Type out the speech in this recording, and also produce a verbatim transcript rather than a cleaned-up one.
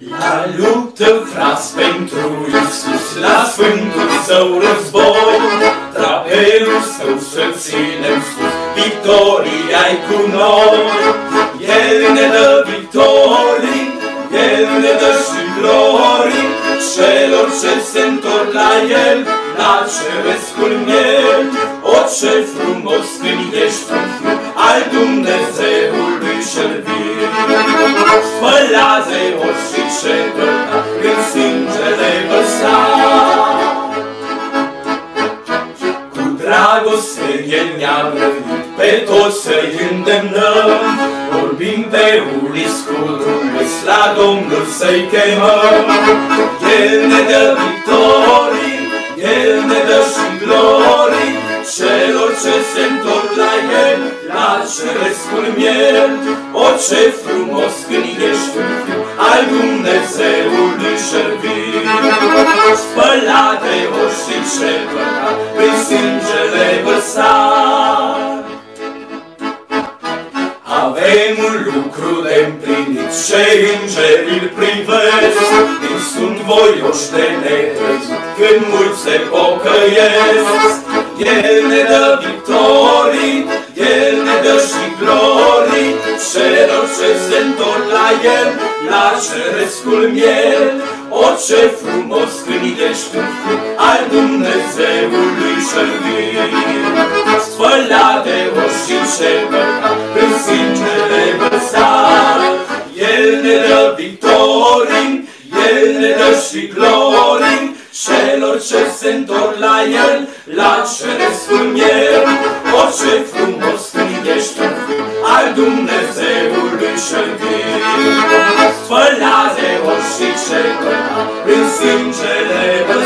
La luptă, frați, pentru Iisus, la sfântul său război, drapelul său să ținem sus, victoria-i cu noi. El ne dă victorii, El ne dă și glorii, celor ce se întorc la El, la cerescul miel. O, ce frumos când ești un fruct al Dumnezeului cel viu, spălat de orice ce păcat în sângele vărsat. Cu dragoste El ne-a rănit, pe toți să-i îndemnăm, vorbim pe uliscul la Domnul să-i chemăm. El ne dă victorii, El ne dă și glorii, celor ce se întorc la El, la cerescul miel. O, ce frumos când ești un fiu al Dumnezeului cel viu, spălat de orice păcat prin sângele vărsat. Avem un lucru de împlinit, ce îngerii îl privesc, ei sunt voioși de netrăit când mulți se pocăiesc. El ne dă victorii, El ne dă și glorii, celor ce se întorc la El, la cerescul miel. O, ce frumos când ești un fiu al Dumnezeului cel viu, spălat de orice păcat prin sângele vărsat. El ne dă victorii, El ne dă și glorii, celor ce se întorc la El, la cerescul miel. O, ce frumos când ești un fiu al Dumnezeului cel viu, spălat de orice păcat prin sângele vărsat.